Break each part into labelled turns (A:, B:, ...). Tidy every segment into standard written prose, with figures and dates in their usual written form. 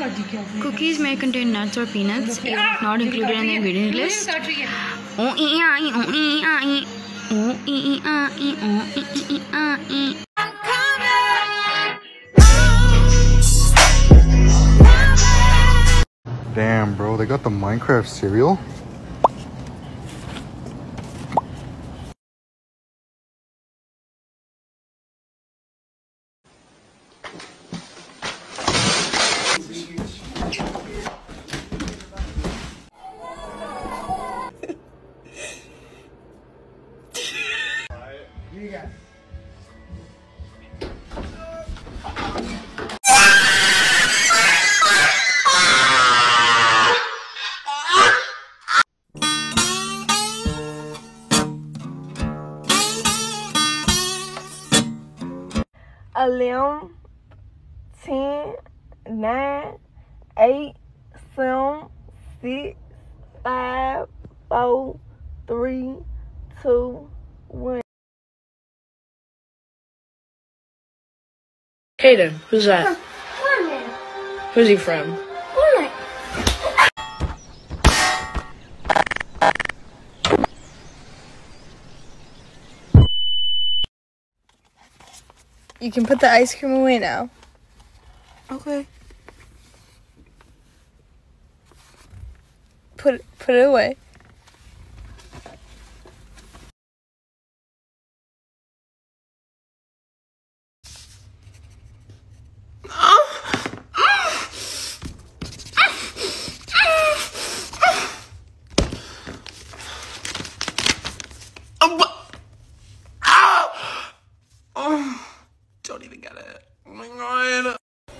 A: Cookies may contain nuts or peanuts. It is not included in the ingredient list.
B: Damn, bro, they got the Minecraft cereal?
C: A limb, 10, 9, 8, 7, 6, 5, 4, 3, 2, 1.
D: Hayden, who's that? Who's he from?
C: You can put the ice cream away now. Okay. Put it away.
E: Don't even get it. Oh my god.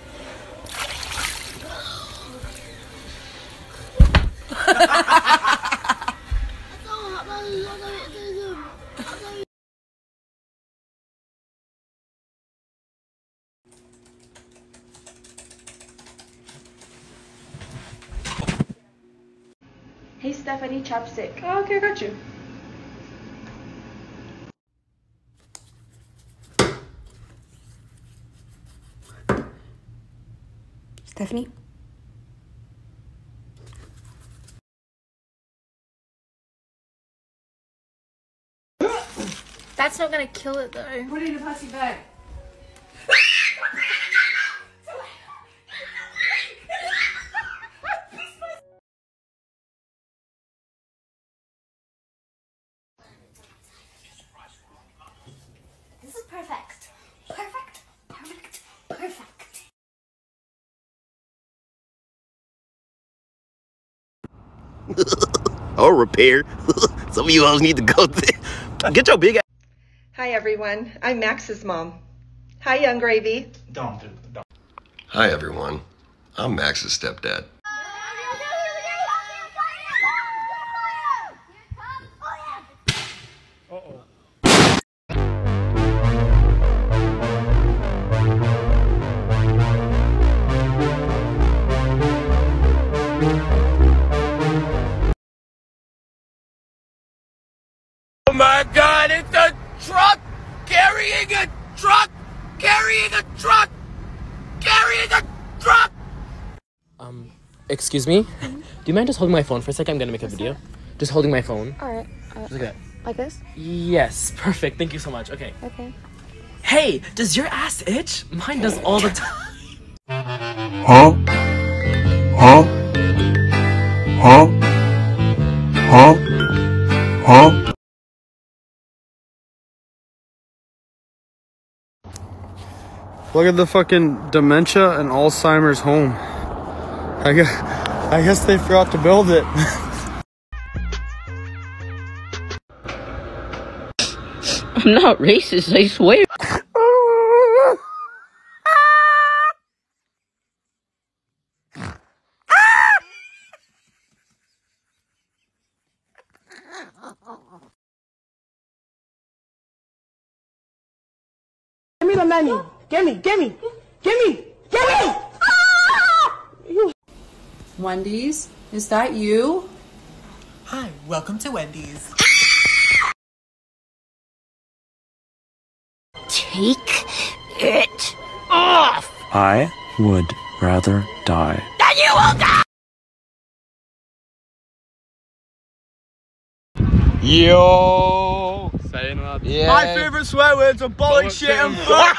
F: Hey Steph, I need chopstick.
D: Oh, okay, I got you.
A: Stephanie?
C: That's not gonna kill it though.
F: Put it in a plastic bag.
G: This is perfect. Perfect. Perfect. Perfect.
E: Or repair. Some of you all need to go there. Get your big ass.
H: Hi everyone, I'm Max's mom. Hi Young Gravy.
B: Don't.
E: Hi everyone. I'm Max's stepdad. Oh my god, it's a truck carrying a truck carrying a truck carrying a truck!
D: Excuse me? Do you mind just holding my phone for a second? I'm gonna make a video. Just holding my phone.
C: Alright.
D: Just like that.
C: Like this?
D: Yes, perfect. Thank you so much. Okay.
C: Okay.
D: Hey, does your ass itch? Mine does all the time.
B: Huh? Huh? Huh? Huh? Huh? Look at the fucking dementia and Alzheimer's home. I guess they forgot to build it.
A: I'm not racist, I swear.
H: Give me the menu. Gimme.
F: Wendy's, is that you?
I: Hi, welcome to Wendy's.
A: Take it off!
J: I would rather die.
E: You will die!
B: Yo! Yeah.
E: My favorite swear words are bollock, shit, and fuck!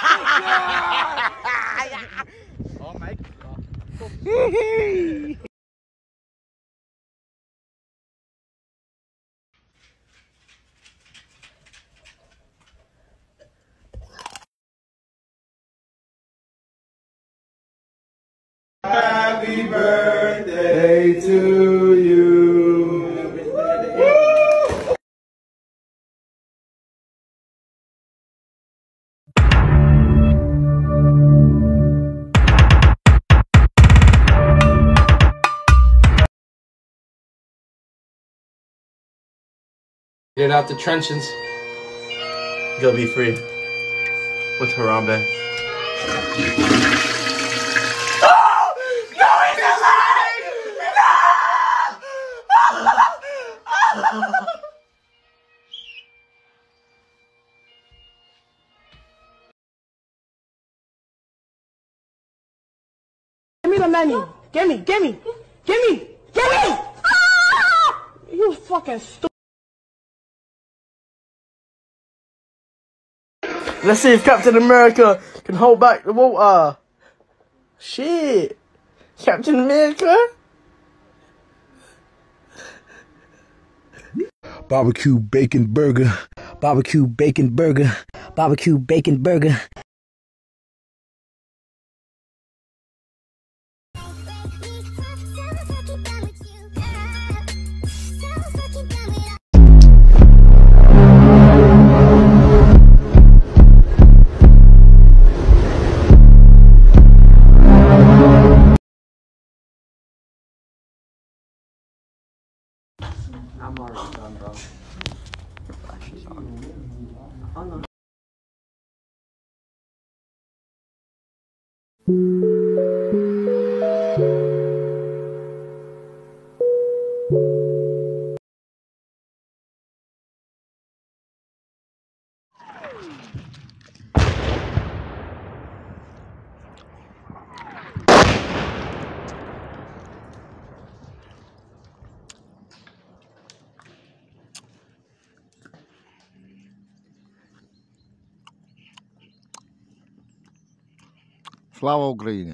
B: Oh my God.
E: Happy birthday to you.
J: Get out the trenches. You'll be free. With Harambe.
K: Give me the menu. Gimme. Ah! You fucking stupid.
J: Let's see if Captain America can hold back the water. Shit. Captain America?
L: Barbecue bacon burger. Barbecue bacon burger. Barbecue bacon burger.
J: I'm already done, bro. Oh, no.
M: Слава Україні!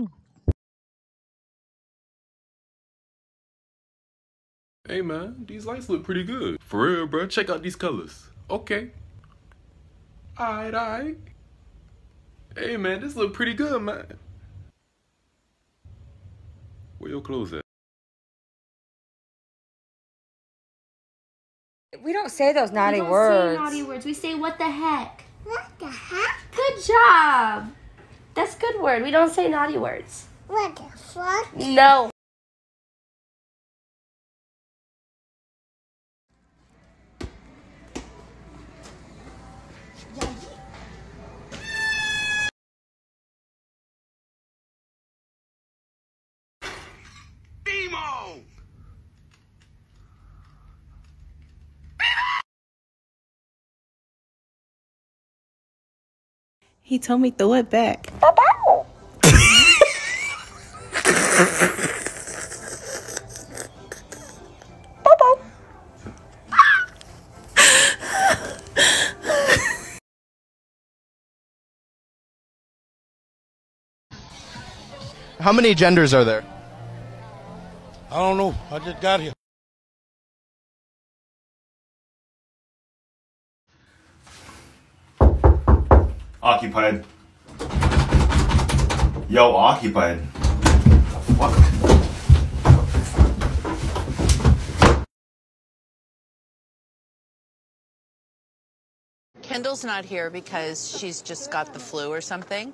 N: Hey man, these lights look pretty good. For real, bro. Check out these colors. Okay. Alright. Hey man, this look pretty good, man. Where your clothes at?
O: We don't say those naughty
G: We don't
O: words.
G: say naughty words. We say what the heck.
O: What the heck?
G: Good job. That's a good word. We don't say naughty words.
O: What the fuck?
G: No.
E: Demo!
P: He told me throw it back.
J: How many genders are there?
Q: I don't know. I just got here.
R: Occupied. Yo, occupied. What the fuck?
S: Kendall's not here because she's just got the flu or something.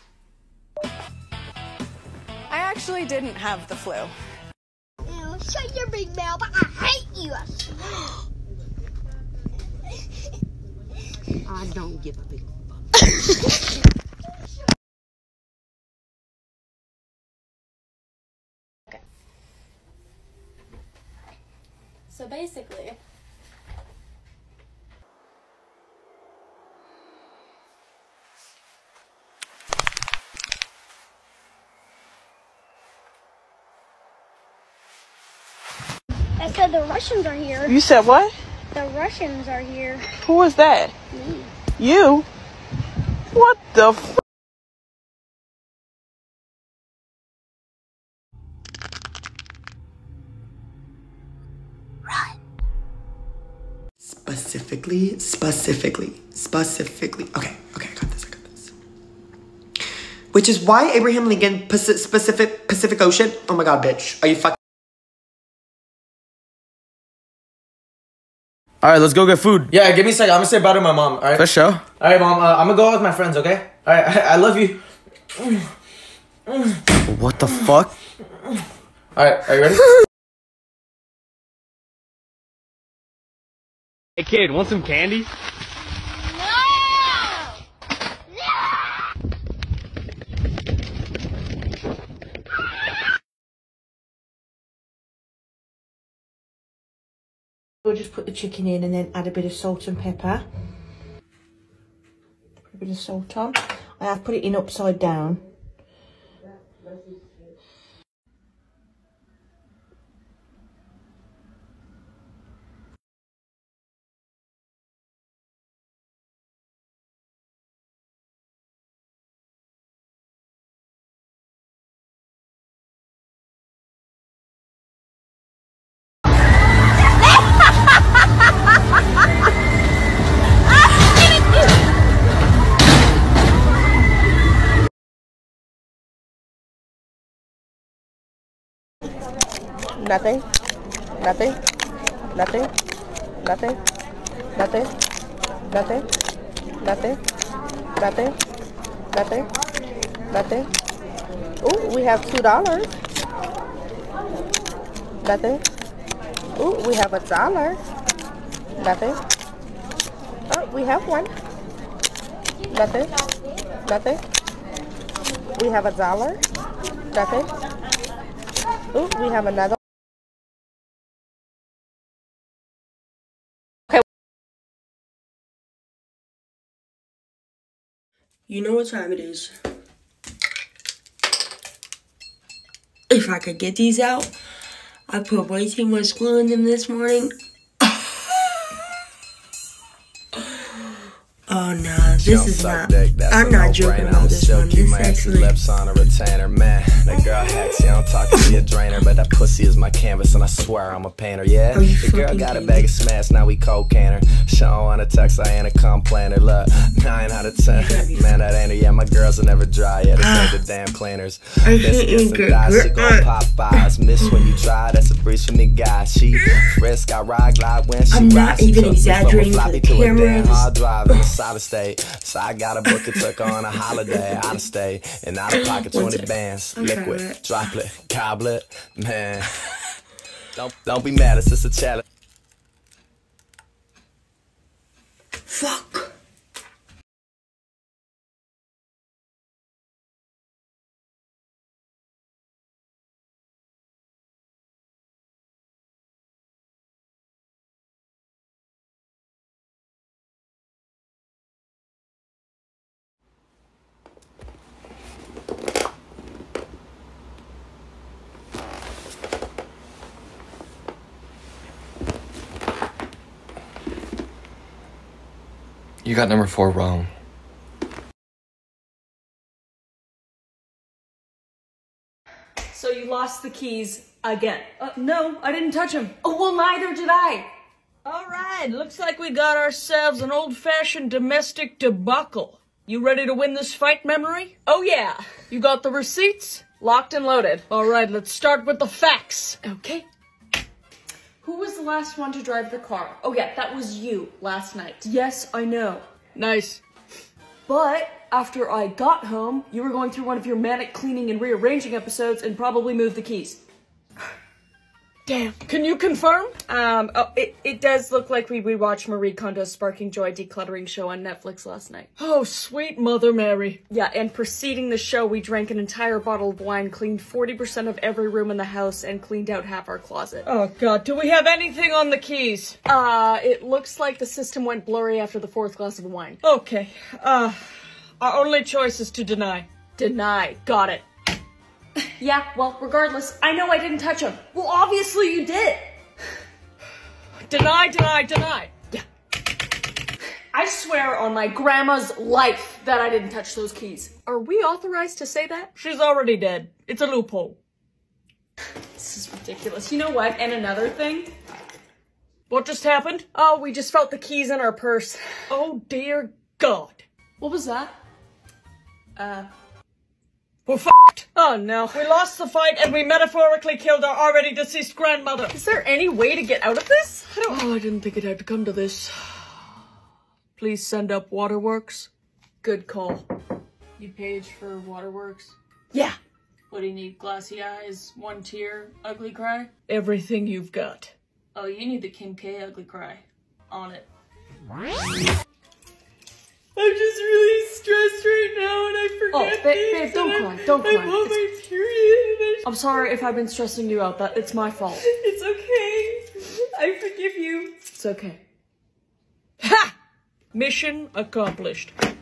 T: I actually didn't have the flu.
O: Ew, shut your big mouth. I hate you.
S: I don't give a big fuck.
G: So basically,
O: I said the Russians are here.
K: You said what?
O: The Russians are here.
K: Who was that?
O: Me.
K: You? What the f?
M: Specifically. Okay, I got this. Which is why Abraham Lincoln, Pacific Ocean. Oh my God, bitch. Are you fucking?
J: All right, let's go get food. Yeah, give me a second. I'm gonna say bye to my mom. All right.
B: For sure.
J: All right, Mom. I'm gonna go out with my friends. Okay. All right. I love you.
B: What the fuck?
J: All right. Are you ready?
U: Hey kid, want some candy?
P: We'll just put the chicken in and then add a bit of salt and pepper. Put a bit of salt on. I have put it in upside down.
K: Nothing. Nothing. Nothing. Nothing. Nothing. Nothing. Nothing. Nothing. Nothing. Nothing. Ooh, we have $2. Nothing. Ooh, we have $1. Nothing. Oh, we have one. Nothing. Nothing. We have $1. Nothing. Ooh, we have another. Okay.
V: You know what time it is. If I could get these out, I put way too much glue in them this morning. Oh no, this is not. I'm not joking about this one. This actually.
W: Lips on a retainer, man. That girl hacks, yeah, I'm talking to a drainer, but that pussy is my canvas, and I swear I'm a painter, yeah. The girl got a bag of smash, now we cocaine her. She don't wanna text, I ain't a complainer. Look, 9 out of 10, man, that ain't her. Yeah, my girls are never dry, yeah, they ain't the damn cleaners. This against the dice, she gon' pop eyes. Miss when you try, that's a breeze from the guy. She frisk, I ride, glide when she
V: I'm
W: rides.
V: not even exaggerating for the cameras.
W: Hard drive in the solid state, so I got a book it took on a holiday, out of state, and out of pocket 20 bands, liquid, droplet, goblet, man. Don't be mad, it's just a challenge.
V: Fuck.
X: You got number 4 wrong.
Y: So you lost the keys again? No, I didn't touch them. Oh, well, neither did I. All right, looks like we got ourselves an old-fashioned domestic debacle. You ready to win this fight, Memory? Oh, yeah. You got the receipts? Locked and loaded. All right, let's start with the facts. Okay. Who was the last one to drive the car? Oh yeah, that was you last night. Yes, I know. Nice. But after I got home, you were going through one of your manic cleaning and rearranging episodes and probably moved the keys. Damn. Can you confirm? It does look like we watched Marie Kondo's Sparking Joy decluttering show on Netflix last night. Oh, sweet Mother Mary. Yeah, and preceding the show, we drank an entire bottle of wine, cleaned 40% of every room in the house, and cleaned out half our closet. Oh god, do we have anything on the keys? It looks like the system went blurry after the 4th glass of wine. Okay, our only choice is to deny. Deny, got it. Yeah, well, regardless, I know I didn't touch them. Well, obviously you did. Deny, deny, deny. Yeah. I swear on my grandma's life that I didn't touch those keys. Are we authorized to say that? She's already dead. It's a loophole. This is ridiculous. You know what? And another thing. What just happened? Oh, we just felt the keys in our purse. Oh, dear God. What was that? We're f***ed. Oh, no. We lost the fight and we metaphorically killed our already deceased grandmother. Is there any way to get out of this? I didn't think it had to come to this. Please send up Waterworks. Good call. You page for Waterworks? Yeah. What do you need? Glassy eyes, one tear, ugly cry? Everything you've got. Oh, you need the Kim K ugly cry. On it. I'm just really stressed right now and I forget
F: babe, don't cry, don't cry.
Y: I'm on my period. I'm sorry if I've been stressing you out. It's my fault. It's okay. I forgive you. It's okay. Ha! Mission accomplished.